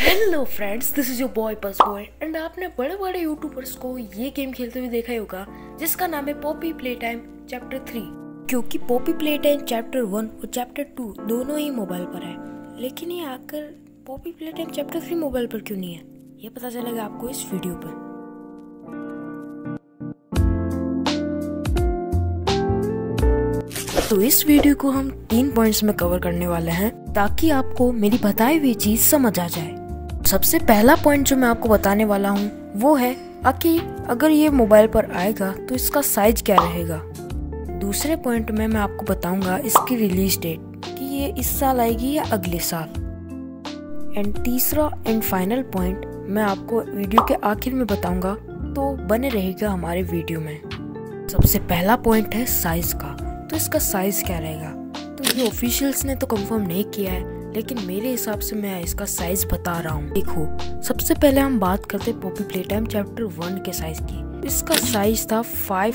Hello friends, this is your boy bus boy and आपने बड़े बड़े यूट्यूबर्स को ये गेम खेलते हुए देखा ही होगा जिसका नाम है पॉपी प्लेटाइम चैप्टर 3। क्योंकि पॉपी प्लेटाइम चैप्टर 1 और चैप्टर 2 दोनों ही मोबाइल पर है, लेकिन ये आकर पॉपी प्लेटाइम चैप्टर 3 मोबाइल पर क्यों नहीं है, ये पता चलेगा आपको इस वीडियो पर। तो इस वीडियो को हम 3 पॉइंट्स में कवर करने वाले हैं ताकि आपको मेरी बताई हुई चीज समझ आ जाए। सबसे पहला पॉइंट जो मैं आपको बताने वाला हूँ वो है कि अगर ये मोबाइल पर आएगा तो इसका साइज क्या रहेगा। दूसरे पॉइंट में मैं आपको बताऊंगा इसकी रिलीज डेट कि ये इस साल आएगी या अगले साल। एंड तीसरा एंड फाइनल पॉइंट मैं आपको वीडियो के आखिर में बताऊंगा, तो बने रहेगा हमारे वीडियो में। सबसे पहला पॉइंट है साइज का। तो इसका साइज क्या रहेगा, तो ये ऑफिशियल्स ने तो कंफर्म नहीं किया है, लेकिन मेरे हिसाब से मैं इसका साइज बता रहा हूँ। देखो, सबसे पहले हम बात करते हैं पॉपी प्लेटाइम चैप्टर 1 के साइज की। इसका साइज था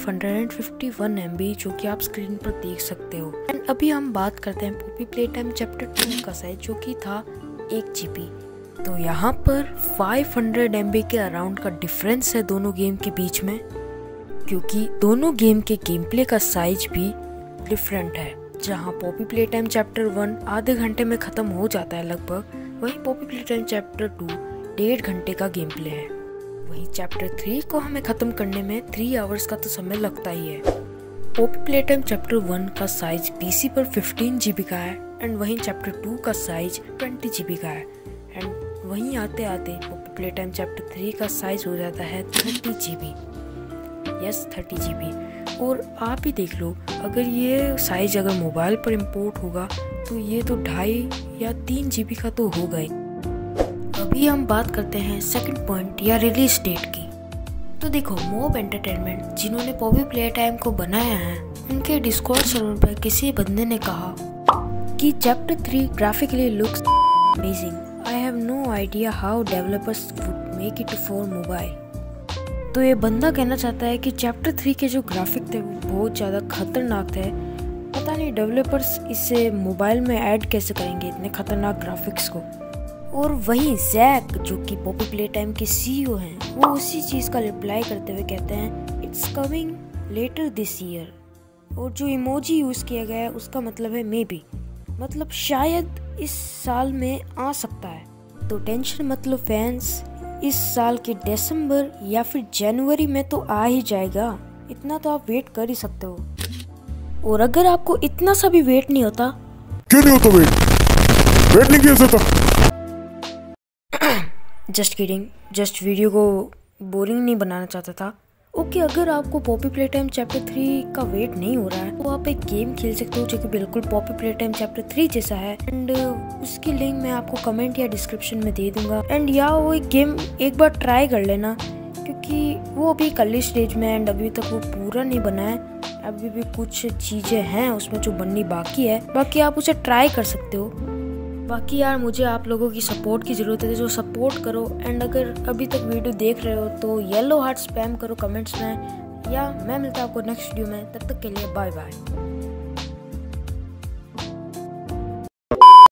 551 MB, जो कि आप स्क्रीन पर देख सकते हो। एंड अभी हम बात करते हैं पॉपी प्लेटाइम चैप्टर 2 का साइज, जो कि था 1 GB। तो यहाँ पर 500 MB के अराउंड का डिफरेंस है दोनों गेम के बीच में, क्योंकि दोनों गेम के गेम प्ले का साइज भी डिफरेंट है। जहाँ पॉपी प्लेटाइम चैप्टर 1 आधे घंटे में खत्म हो जाता है लगभग, वहीं पॉपी प्लेटाइम चैप्टर 2 1.5 घंटे का गेम प्ले है। वहीं चैप्टर 3 को हमें खत्म करने में 3 आवर्स का तो समय लगता ही है। पॉपी प्लेटाइम चैप्टर 1 का साइज PC पर 15 GB का है एंड वहीं चैप्टर 2 का साइज 20 GB का है। एंड वहीं आते आते पॉपी प्लेटाइम चैप्टर 3 का साइज हो जाता है 30 GB। Yes, 30 GB। और आप ही देख लो, अगर ये साइज अगर मोबाइल पर इंपोर्ट होगा तो ये तो 2.5 या 3 GB का तो होगा ही। अभी हम बात करते हैं सेकंड पॉइंट या रिलीज डेट की। तो देखो, मोब एंटरटेनमेंट जिन्होंने पॉपी प्लेटाइम को बनाया है, उनके डिस्कॉर्ड सर्वर पर किसी बंदे ने कहा कि chapter 3 graphically looks amazing. I have no idea how developers would make it for mobile. तो ये बंदा कहना चाहता है कि चैप्टर 3 के जो ग्राफिक थे वो बहुत ज़्यादा खतरनाक थे। पता नहीं डेवलपर्स इसे मोबाइल में ऐड कैसे करेंगे इतने खतरनाक ग्राफिक्स को। और वहीं जैक, जो कि पॉपी प्लेटाइम के CEO हैं, वो उसी चीज़ का रिप्लाई करते हुए कहते हैं it's coming later this year. और जो इमोजी यूज़ किया गया है उसका मतलब है मे बी, मतलब शायद इस साल में आ सकता है। तो टेंशन मतलब फैंस, इस साल के दिसंबर या फिर जनवरी में तो आ ही जाएगा। इतना तो आप वेट कर ही सकते हो। और अगर आपको इतना सा भी वेट नहीं होता, क्यों नहीं होता वेट नहीं किया जाता। जस्ट किडिंग, जस्ट वीडियो को बोरिंग नहीं बनाना चाहता था। ओके, अगर आपको पॉपी प्लेटाइम चैप्टर 3 का वेट नहीं हो रहा है तो आप एक गेम खेल सकते हो जो कि बिल्कुल पॉपी प्लेटाइम चैप्टर 3 जैसा है। एंड उसकी लिंक मैं आपको कमेंट या डिस्क्रिप्शन में दे दूंगा। एंड या वो एक गेम एक बार ट्राई कर लेना, क्योंकि वो अभी अर्ली स्टेज में एंड अभी तक वो पूरा नहीं बना है। अभी भी कुछ चीज़ें हैं उसमें जो बननी बाकी है, बाकी आप उसे ट्राई कर सकते हो। बाकी यार, मुझे आप लोगों की सपोर्ट की ज़रूरत है, जो सपोर्ट करो। एंड अगर अभी तक वीडियो देख रहे हो तो येलो हार्ट स्पैम करो कमेंट्स में, या मैं मिलता हूँ आपको नेक्स्ट वीडियो में। तब तक के लिए बाय बाय।